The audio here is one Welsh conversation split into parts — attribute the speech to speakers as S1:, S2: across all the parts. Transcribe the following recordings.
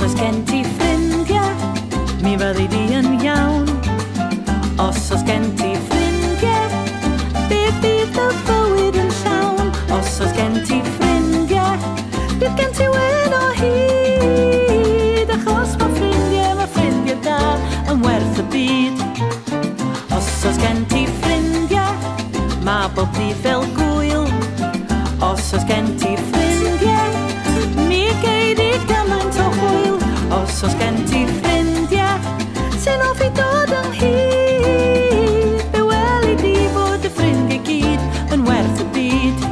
S1: oes gen ti ffrindiau, mi fyddi di yn iawn. Os oes gen ti ffrindiau, be bydd y bywyd yn llawn. Os oes gen ti ffrindiau, bydd gen ti wyn o hyd. Achos mae ffrindiau da yn werth y byd. Os oes gen ti ffrindiau, mae bob dydd fel gwyl. Os oes gen ti ffrindiau, mi gei di gymaint o hwyl. Os oes gen ti ffrindiau, sy'n offi dod ynghyd. Be weli di bod y ffrindiau gyd yn werth y byd.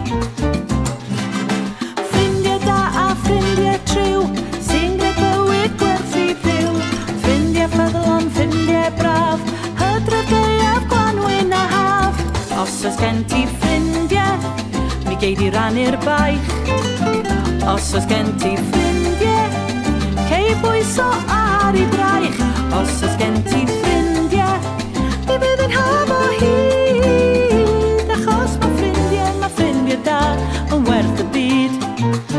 S1: Ffrindiau da a ffrindiau triw, sy'n gwneud bywyd gwerth i fyw. Ffrindiau ffyddlon, ffrindiau braf, hydref gaeaf, gwanwyn a haf. Os oes gen ti ffrindiau, mi gei di rannu'r baich. Os oes gen ti ffrindiau, cei bwyso ar ei braich. Os oes gen ti ffrindiau, mi bydd yn haf o hyd. Achos mae ffrindiau da yn werth y byd.